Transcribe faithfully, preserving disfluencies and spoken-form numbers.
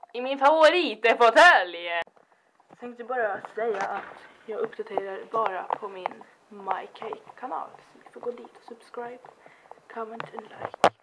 i min favoritfåtölj. Jag tänkte bara säga att jag uppdaterar bara på min MyCake-kanal. Så ni får gå dit och subscribe, comment and like.